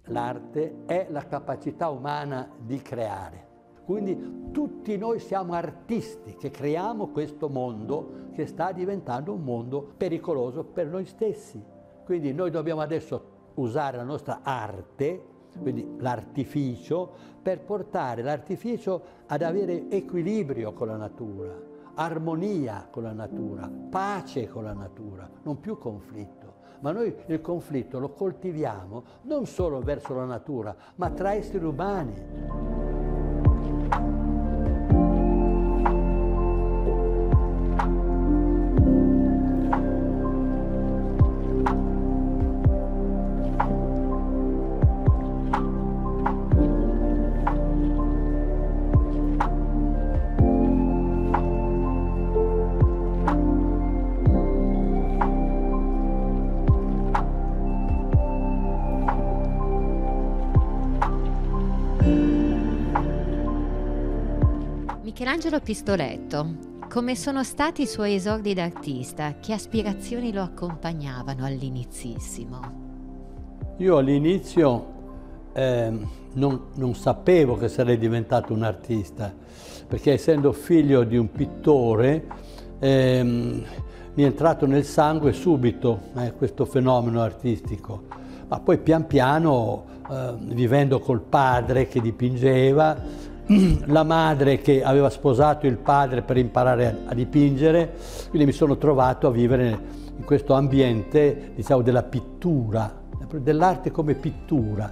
l'arte è la capacità umana di creare. Quindi tutti noi siamo artisti che creiamo questo mondo che sta diventando un mondo pericoloso per noi stessi. Quindi noi dobbiamo adesso usare la nostra arte, quindi l'artificio, per portare l'artificio ad avere equilibrio con la natura, armonia con la natura, pace con la natura, non più conflitto. Ma noi il conflitto lo coltiviamo non solo verso la natura, ma tra esseri umani. Michelangelo Pistoletto, come sono stati i suoi esordi d'artista? Che aspirazioni lo accompagnavano all'inizissimo? Io all'inizio non sapevo che sarei diventato un artista, perché essendo figlio di un pittore mi è entrato nel sangue subito questo fenomeno artistico, ma poi pian piano vivendo col padre che dipingeva, la madre che aveva sposato il padre per imparare a dipingere, quindi mi sono trovato a vivere in questo ambiente, diciamo, della pittura, dell'arte come pittura.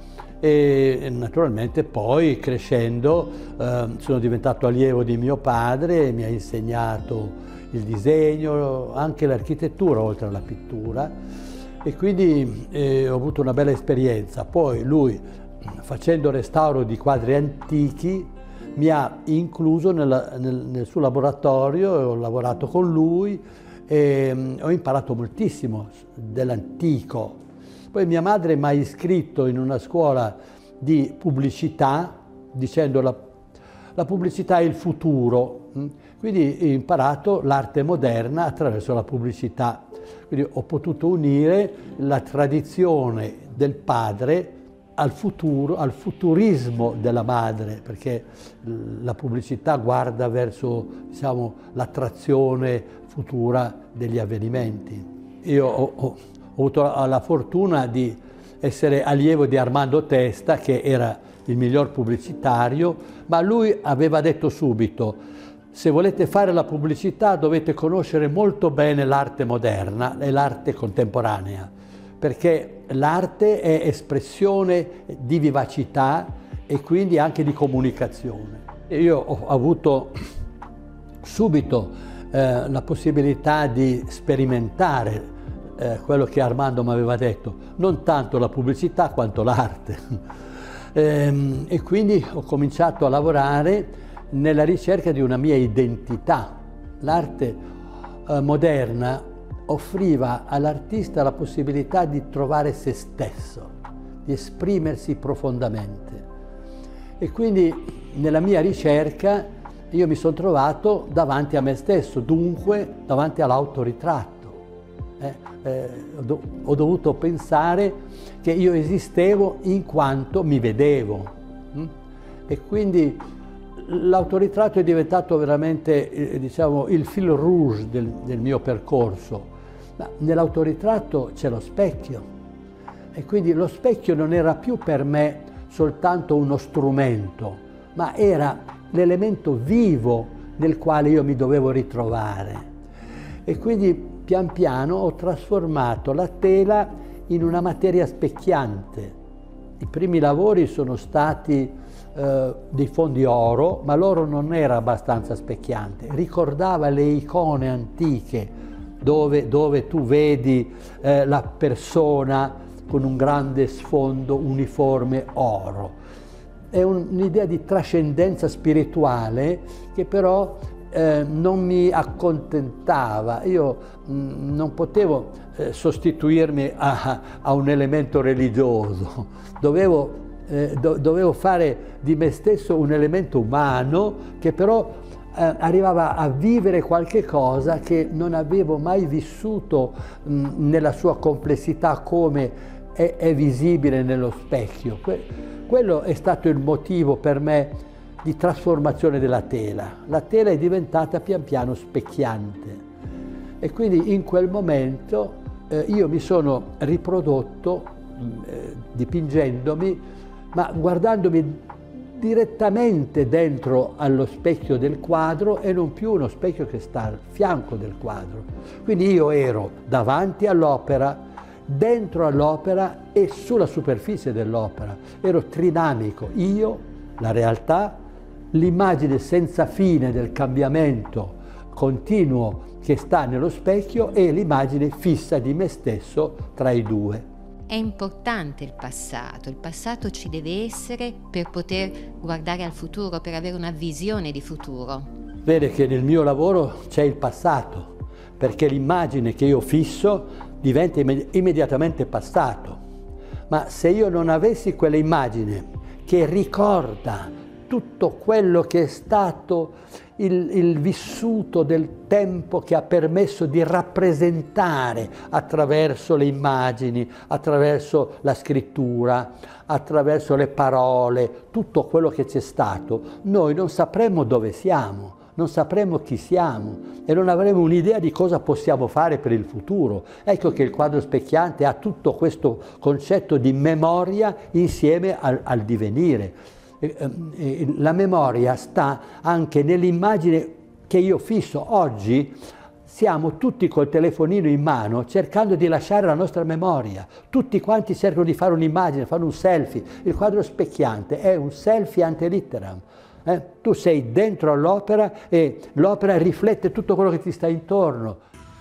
E naturalmente poi crescendo sono diventato allievo di mio padre, mi ha insegnato il disegno, anche l'architettura oltre alla pittura, e quindi ho avuto una bella esperienza. Poi lui, facendo restauro di quadri antichi, mi ha incluso nel suo laboratorio, ho lavorato con lui e ho imparato moltissimo dell'antico. Poi mia madre mi ha iscritto in una scuola di pubblicità, dicendo la pubblicità è il futuro, quindi ho imparato l'arte moderna attraverso la pubblicità. Quindi ho potuto unire la tradizione del padre al futuro, al futurismo della madre, perché la pubblicità guarda verso, diciamo, l'attrazione futura degli avvenimenti. Io ho avuto la fortuna di essere allievo di Armando Testa, che era il miglior pubblicitario, ma lui aveva detto subito: se volete fare la pubblicità dovete conoscere molto bene l'arte moderna e l'arte contemporanea, perché l'arte è espressione di vivacità e quindi anche di comunicazione. E io ho avuto subito la possibilità di sperimentare quello che Armando mi aveva detto, non tanto la pubblicità quanto l'arte. E quindi ho cominciato a lavorare nella ricerca di una mia identità. L'arte moderna offriva all'artista la possibilità di trovare se stesso, di esprimersi profondamente. E quindi nella mia ricerca io mi sono trovato davanti a me stesso, dunque davanti all'autoritratto. Ho dovuto pensare che io esistevo in quanto mi vedevo. E quindi l'autoritratto è diventato veramente, diciamo, il fil rouge del mio percorso. Ma nell'autoritratto c'è lo specchio, e quindi lo specchio non era più per me soltanto uno strumento, ma era l'elemento vivo nel quale io mi dovevo ritrovare. E quindi pian piano ho trasformato la tela in una materia specchiante. I primi lavori sono stati dei fondi oro, ma l'oro non era abbastanza specchiante, ricordava le icone antiche dove tu vedi la persona con un grande sfondo uniforme oro. È un'idea di trascendenza spirituale che però non mi accontentava. Io non potevo sostituirmi a un elemento religioso, dovevo fare di me stesso un elemento umano che però arrivava a vivere qualche cosa che non avevo mai vissuto nella sua complessità come è visibile nello specchio. Quello è stato il motivo per me di trasformazione della tela. La tela è diventata pian piano specchiante e quindi in quel momento io mi sono riprodotto dipingendomi, ma guardandomi direttamente dentro allo specchio del quadro e non più uno specchio che sta al fianco del quadro. Quindi io ero davanti all'opera, dentro all'opera e sulla superficie dell'opera. Ero trinamico, io, la realtà, l'immagine senza fine del cambiamento continuo che sta nello specchio e l'immagine fissa di me stesso tra i due. È importante il passato ci deve essere per poter guardare al futuro, per avere una visione di futuro. Vede che nel mio lavoro c'è il passato, perché l'immagine che io fisso diventa immediatamente passato. Ma se io non avessi quell'immagine che ricorda tutto quello che è stato il vissuto del tempo che ha permesso di rappresentare attraverso le immagini, attraverso la scrittura, attraverso le parole, tutto quello che c'è stato, noi non sapremmo dove siamo, non sapremmo chi siamo e non avremo un'idea di cosa possiamo fare per il futuro. Ecco che il quadro specchiante ha tutto questo concetto di memoria insieme al divenire. La memoria sta anche nell'immagine che io fisso. Oggi siamo tutti col telefonino in mano cercando di lasciare la nostra memoria. Tutti quanti cercano di fare un'immagine, fare un selfie. Il quadro specchiante è un selfie ante litteram. Tu sei dentro all'opera e l'opera riflette tutto quello che ti sta intorno.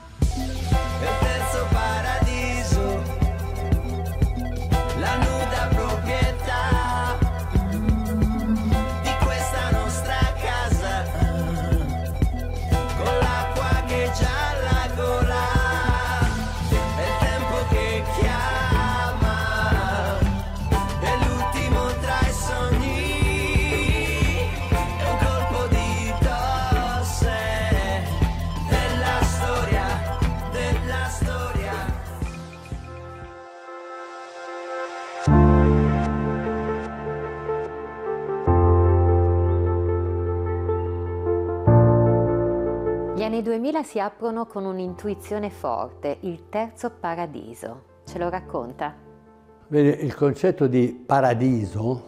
Gli anni 2000 si aprono con un'intuizione forte, il terzo paradiso. Ce lo racconta? Vede, il concetto di paradiso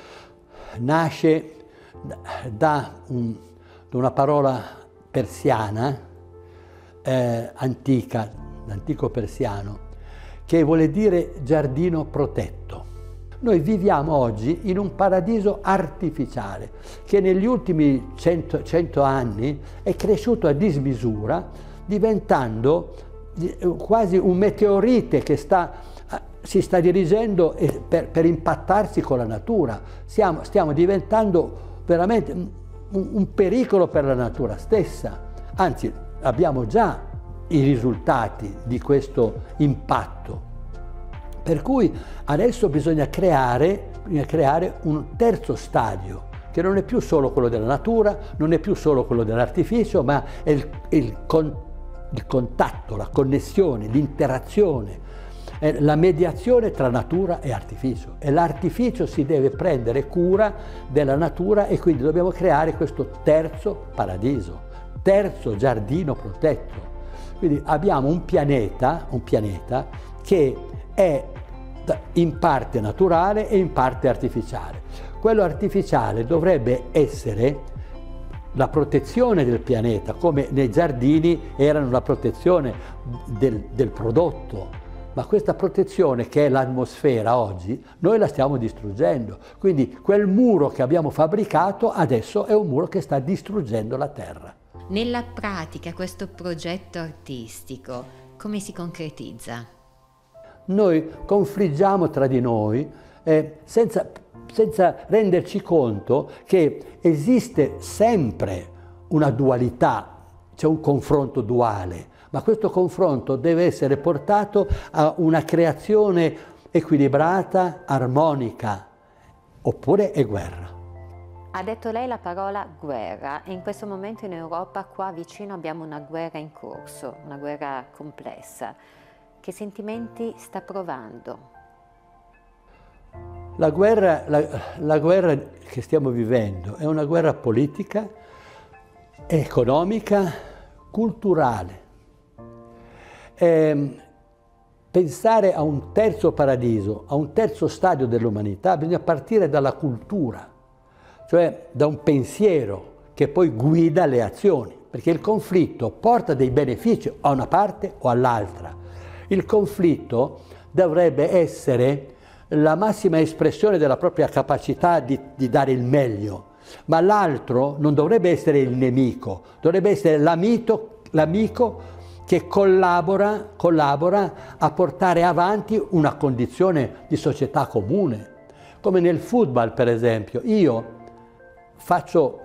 nasce da una parola persiana, antica, l'antico persiano, che vuole dire giardino protetto. Noi viviamo oggi in un paradiso artificiale che negli ultimi 100 anni è cresciuto a dismisura, diventando quasi un meteorite che si sta dirigendo per impattarsi con la natura. Stiamo diventando veramente un pericolo per la natura stessa. Anzi, abbiamo già i risultati di questo impatto. Per cui adesso bisogna creare un terzo stadio, che non è più solo quello della natura, non è più solo quello dell'artificio, ma è il contatto, la connessione, l'interazione, la mediazione tra natura e artificio. E l'artificio si deve prendere cura della natura e quindi dobbiamo creare questo terzo paradiso, terzo giardino protetto. Quindi abbiamo un pianeta che è in parte naturale e in parte artificiale. Quello artificiale dovrebbe essere la protezione del pianeta, come nei giardini erano la protezione del prodotto, ma questa protezione che è l'atmosfera oggi, noi la stiamo distruggendo. Quindi quel muro che abbiamo fabbricato adesso è un muro che sta distruggendo la terra. Nella pratica questo progetto artistico come si concretizza? Noi confliggiamo tra di noi senza renderci conto che esiste sempre una dualità, c'è un confronto duale, ma questo confronto deve essere portato a una creazione equilibrata, armonica, oppure è guerra. Ha detto lei la parola guerra e in questo momento in Europa qua vicino abbiamo una guerra in corso, una guerra complessa. Che sentimenti sta provando? La guerra che stiamo vivendo è una guerra politica, economica, culturale. Pensare a un terzo paradiso, a un terzo stadio dell'umanità, bisogna partire dalla cultura, cioè da un pensiero che poi guida le azioni, perché il conflitto porta dei benefici a una parte o all'altra. Il conflitto dovrebbe essere la massima espressione della propria capacità di dare il meglio, ma l'altro non dovrebbe essere il nemico, dovrebbe essere l'amico che collabora a portare avanti una condizione di società comune. Come nel football, per esempio, io faccio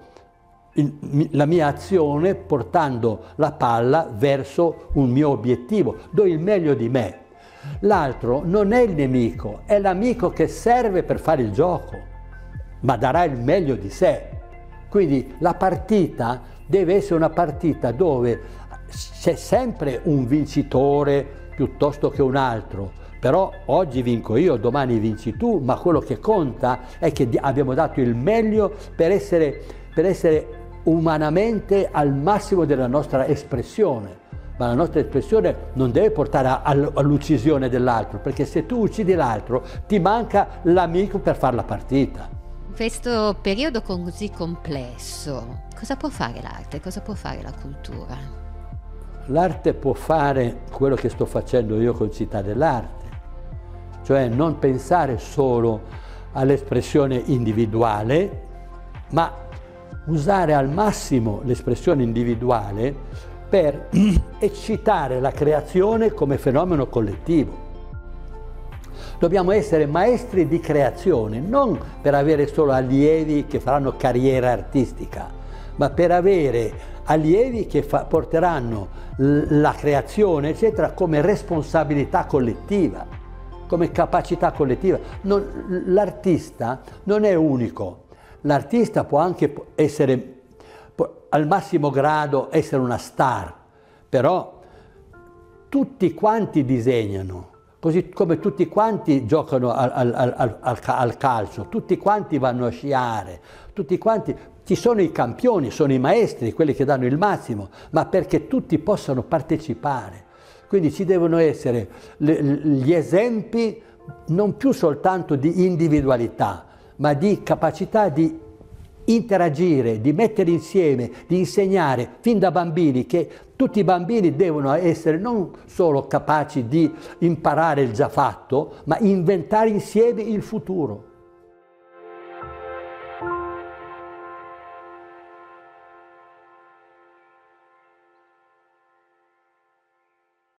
la mia azione portando la palla verso un mio obiettivo, do il meglio di me. L'altro non è il nemico, è l'amico che serve per fare il gioco, ma darà il meglio di sé. Quindi la partita deve essere una partita dove c'è sempre un vincitore piuttosto che un altro, però oggi vinco io, domani vinci tu, ma quello che conta è che abbiamo dato il meglio per essere umanamente al massimo della nostra espressione. Ma la nostra espressione non deve portare all'uccisione dell'altro, perché se tu uccidi l'altro ti manca l'amico per fare la partita. In questo periodo così complesso, cosa può fare l'arte? Cosa può fare la cultura? L'arte può fare quello che sto facendo io con Città dell'Arte, cioè non pensare solo all'espressione individuale, ma usare al massimo l'espressione individuale per eccitare la creazione come fenomeno collettivo. Dobbiamo essere maestri di creazione, non per avere solo allievi che faranno carriera artistica, ma per avere allievi che porteranno la creazione, eccetera, come responsabilità collettiva, come capacità collettiva. L'artista non è unico, l'artista può anche essere al massimo grado essere una star, però tutti quanti disegnano, così come tutti quanti giocano al calcio, tutti quanti vanno a sciare, tutti quanti, ci sono i campioni, sono i maestri, quelli che danno il massimo, ma perché tutti possano partecipare. Quindi ci devono essere gli esempi non più soltanto di individualità, ma di capacità di interagire, di mettere insieme, di insegnare fin da bambini, che tutti i bambini devono essere non solo capaci di imparare il già fatto, ma inventare insieme il futuro.